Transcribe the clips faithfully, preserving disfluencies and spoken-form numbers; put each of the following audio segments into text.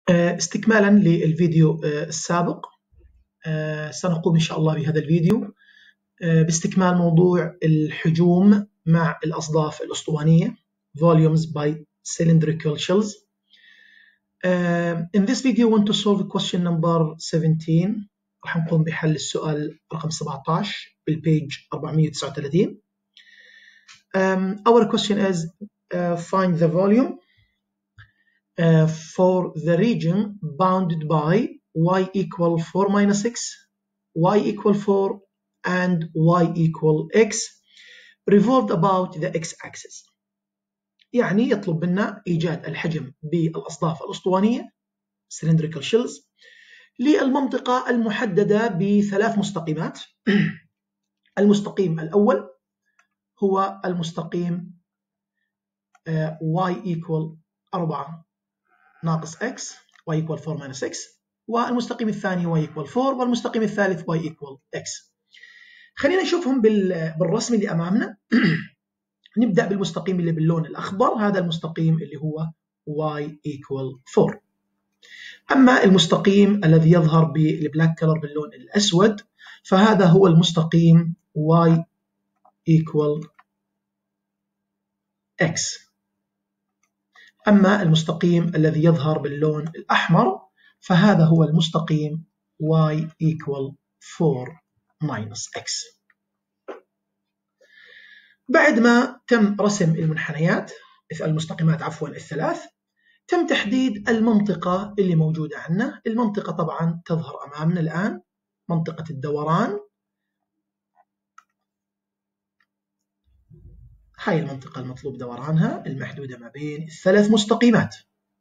استكمالا للفيديو السابق، سنقوم إن شاء الله بهذا الفيديو باستكمال موضوع الحجوم مع الأصداف الأسطوانية volumes by cylindrical shells. In this video I want to solve question number seventeen. راح نقوم بحل السؤال رقم سبعة عشر بالبيج أربعمئة وتسعة وثلاثين. Um, our question is uh, find the volume Uh, for the region bounded by y equal four minus x, y equal four, and y equal x revolved about the x-axis. يعني يطلب منا إيجاد الحجم بالأصداف الأسطوانية cylindrical shells للمنطقة المحددة بثلاث مستقيمات. المستقيم الأول هو المستقيم uh, y equal أربعة ناقص x y equal four minus x، والمستقيم الثاني y equal four، والمستقيم الثالث y equal x. خلينا نشوفهم بالرسم اللي أمامنا. نبدأ بالمستقيم اللي باللون الأخضر، هذا المستقيم اللي هو y equal four. أما المستقيم الذي يظهر بالبلاك كلر باللون الأسود فهذا هو المستقيم y equal x. أما المستقيم الذي يظهر باللون الأحمر فهذا هو المستقيم y equal four minus x. بعد ما تم رسم المنحنيات المستقيمات عفوا الثلاث، تم تحديد المنطقة اللي موجودة عندنا. المنطقة طبعا تظهر أمامنا الآن، منطقة الدوران. هاي المنطقة المطلوب دورانها المحدودة ما بين الثلاث مستقيمات.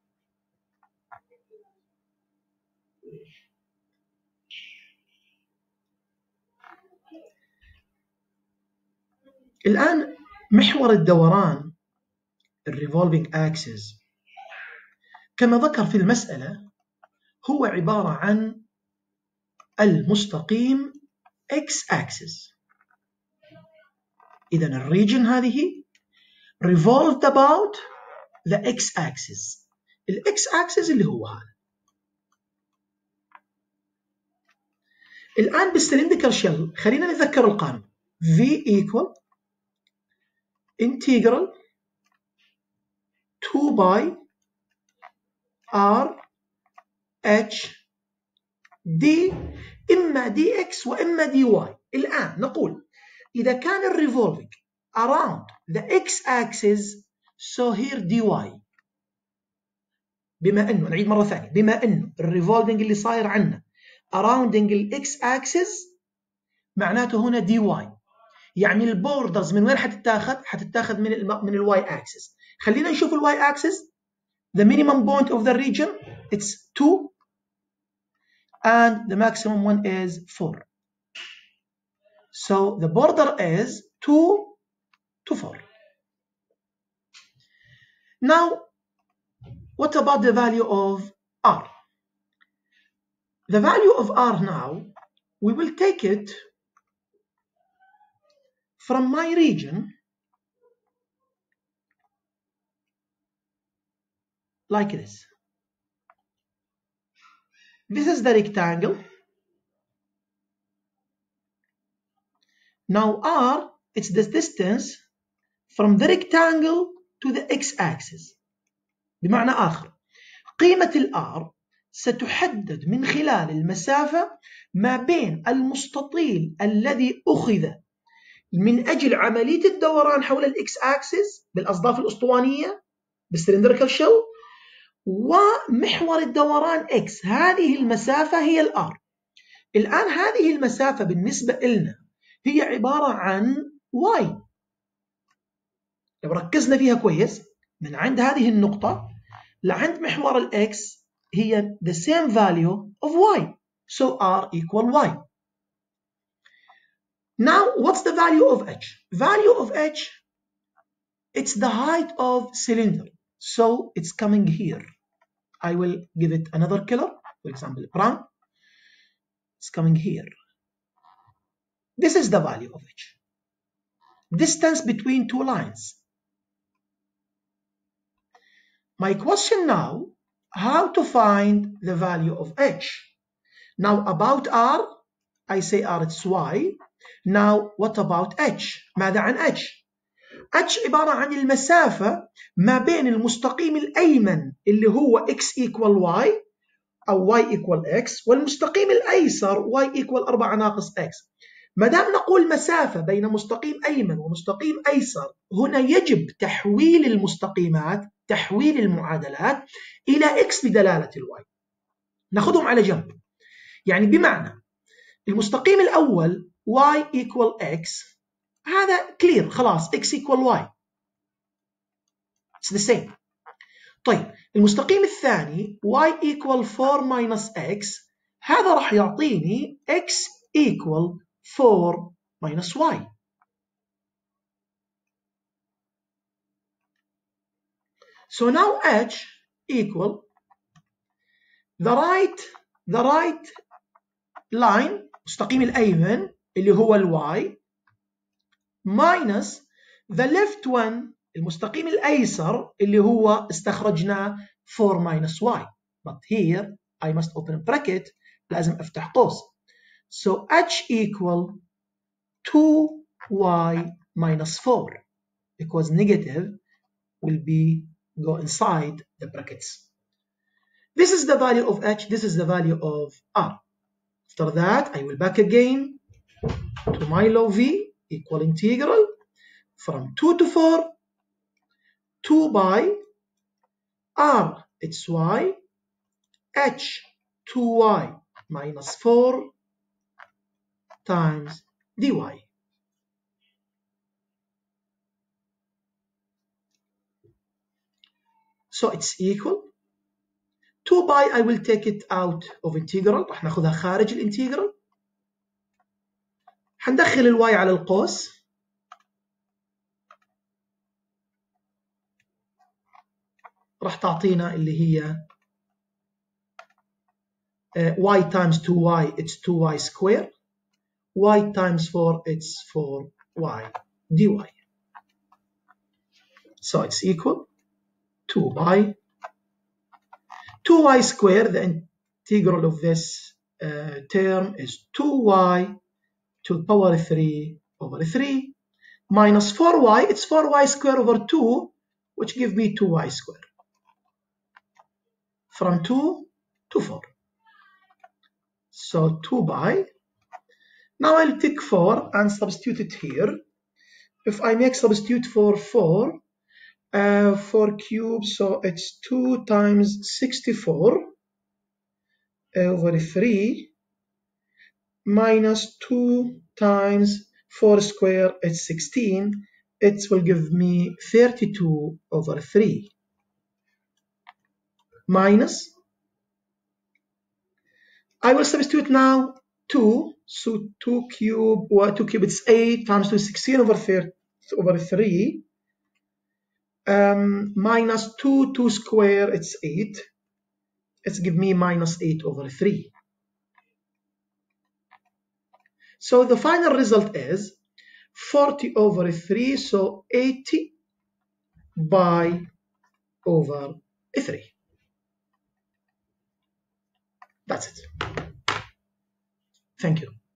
الآن محور الدوران الريفولفينج axis كما ذكر في المسألة هو عبارة عن المستقيم x axis. إذا الريجن هذه revolved about the x axis. ال x axis اللي هو هذا. الآن بالسلندريكال شيل خلينا نتذكر القانون V equal integral two by R H D إما dx وإما dy. الآن نقول إذا كان الريفولفينج around the x-axis so here dy. بما أنه نعيد مرة ثانية، بما أنه الريفولفينج اللي صاير عنا surrounding ال x-axis معناته هنا dy. يعني البوردرز من وين حتتاخذ؟ حتتاخذ من ال من ال y-axis. خلينا نشوف ال y-axis. The minimum point of the region it's two and the maximum one is four. So the border is two to four. Now, what about the value of R? The value of R now, we will take it from my region like this. This is the rectangle. Now R, it's the distance from the rectangle to the x-axis. بمعنى آخر، قيمة ال R ستحدد من خلال المسافة ما بين المستطيل الذي أخذ من أجل عملية الدوران حول ال x-axis بالأصداف الأسطوانية بالسلندريكال شيل ومحور الدوران x. هذه المسافة هي ال R. الآن هذه المسافة بالنسبة لنا هي عبارة عن y. لو ركزنا فيها كويس من عند هذه النقطة لعند محور ال x هي the same value of y. So R equal y. Now what's the value of h? Value of h, it's the height of cylinder. So it's coming here. I will give it another color, for example brown. It's coming here. This is the value of h. Distance between two lines. My question now how to find the value of h. Now about r, I say r it's y. Now what about h? ماذا عن h؟ h عبارة عن المسافة ما بين المستقيم الأيمن اللي هو x equal y أو y equal x والمستقيم الأيسر y equal أربعة ناقص x. ما دام نقول مسافة بين مستقيم أيمن ومستقيم أيسر، هنا يجب تحويل المستقيمات، تحويل المعادلات إلى x بدلالة الواي. ناخذهم على جنب. يعني بمعنى المستقيم الأول y equal x، هذا كلير خلاص، x equal y. It's the same. طيب المستقيم الثاني y equal four minus x، هذا راح يعطيني x equal four minus y. So now h equal the right the right line المستقيم الأيمن اللي هو ال y minus the left one المستقيم الأيسر اللي هو استخرجناه four minus y. But here I must open a bracket، لازم أفتح قوس. So h equal two y minus four because negative will be go inside the brackets. This is the value of h, this is the value of r. After that, I will back again to my law v equal integral from two to four, two by r, it's y, h, two y minus four times dy. So it's equal two by, I will take it out of integral، راح ناخذها خارج الانتجرال. حندخل الواي على القوس، راح تعطينا اللي هي uh, y times two y, it's two y square, y times four, it's four y dy. So it's equal two by two y square, the integral of this uh, term is two y to the power three over three minus four y, it's four y square over two, which give me two y square. From two to four. So two by. Now I'll take four and substitute it here. If I make substitute for four, uh, four cubed, so it's two times sixty-four over three minus two times four square, it's sixteen. It will give me thirty-two over three. Minus, I will substitute now two, so two cube, well, two cube it's eight times two, sixteen over, thirty, over three, um, minus two, two square, it's eight, it's give me minus eight over three. So the final result is forty over three, so eighty by over three. That's it. Thank you.